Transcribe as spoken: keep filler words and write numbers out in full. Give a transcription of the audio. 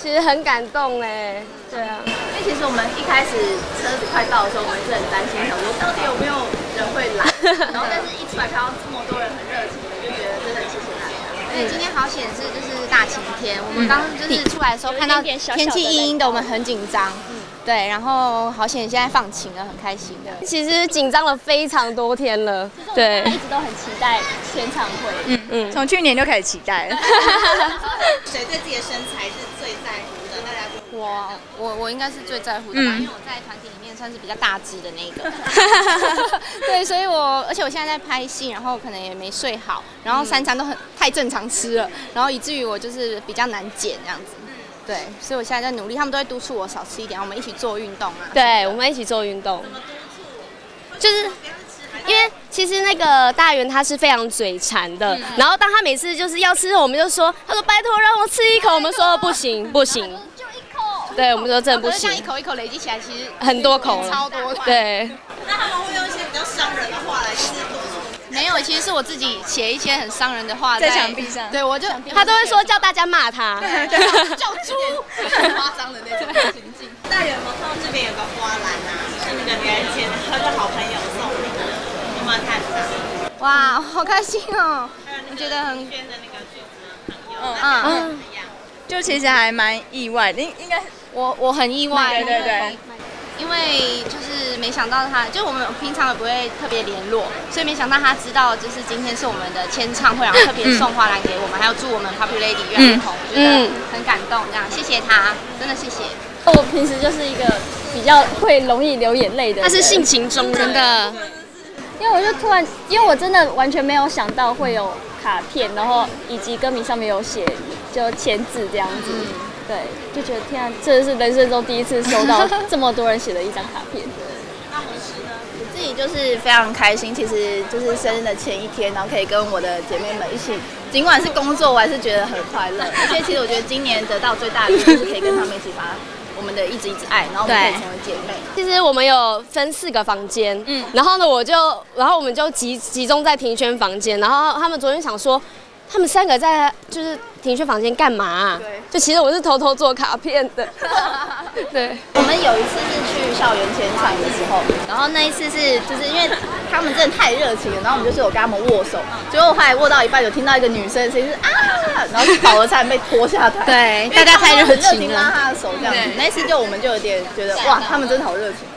其实很感动哎，对啊。 因为其实我们一开始车子快到的时候，我们是很担心，想说到底有没有人会来，然后但是一出来看到这么多人很热情的，就觉得真的谢谢大家。 而且今天好显示就是大晴天，我们刚刚就是出来的时候看到天气阴阴的，我们很紧张。对，然后好险现在放晴了，很开心的。 其实紧张了非常多天了，对， 一直都很期待签唱会。 嗯嗯，从去年就开始期待了。 谁对自己的身材是最在乎的？大家我我我应该是最在乎的吧，因为我在团体里面算是比较大只的那个。对，所以我而且我现在在拍戏，然后可能也没睡好，然后三餐都很太正常吃了，然后以至于我就是比较难减这样子。对，所以我现在在努力，他们都会督促我少吃一点，我们一起做运动啊。 对，我们一起做运动。就是因为其实那个大元他是非常嘴馋的，嗯、然后当他每次就是要吃，我们就说，他说拜托让我吃一口，我们说不行不行， 就一口。 对，我们说真的不行。 这样一口一口累积起来，其实很多口， 超多。 对。 那他们会用一些比较伤人的话来就是督促。 没有，其实是我自己写一些很伤人的话 在, 在墙壁上。 对，我就他都会说叫大家骂他， 叫猪，很夸张的那种情境。 大人们看到这边有个花篮啊，是那个女人节和个好朋友送你的，有没有看到？ 哇，好开心哦！我觉得很圈的那个句子很有， 嗯嗯， 就其实还蛮意外的，应应该我我很意外， 对对对。 因为就是没想到他，就我们平常也不会特别联络，所以没想到他知道就是今天是我们的签唱会，然后特别送花篮给我们，还有祝我们 Popular Lady 越来越红，我觉得很感动，这样谢谢他，真的谢谢。 我平时就是一个比较会容易流眼泪的人， 他是性情中人的， 因为我就突然，因为我真的完全没有想到会有卡片，然后以及歌名上面有写就签字这样子。嗯对，就觉得天啊，这是人生中第一次收到这么多人写的一张卡片。 那我是呢， 我自己就是非常开心，其实就是生日的前一天，然后可以跟我的姐妹们一起，尽管是工作，我还是觉得很快乐。而且其实我觉得今年得到最大的就是可以跟他们一起把我们的一直一直爱，然后我们可以成为姐妹。 其实我们有分四个房间，嗯，然后呢，我就，然后我们就集集中在庭轩房间，然后他们昨天想说，他们三个在就是庭轩房间干嘛、啊？对，就其实我是偷偷做卡片的。对， 我们有一次是去校园签唱的时候，然后那一次是就是因为他们真的太热情了，然后我们就是有跟他们握手，结果后来握到一半有听到一个女生的声音是啊，然后宝儿差点被拖下台。 对，大家太热情了， 拉他的手这样子。那一次就我们就有点觉得哇，他们真的好热情。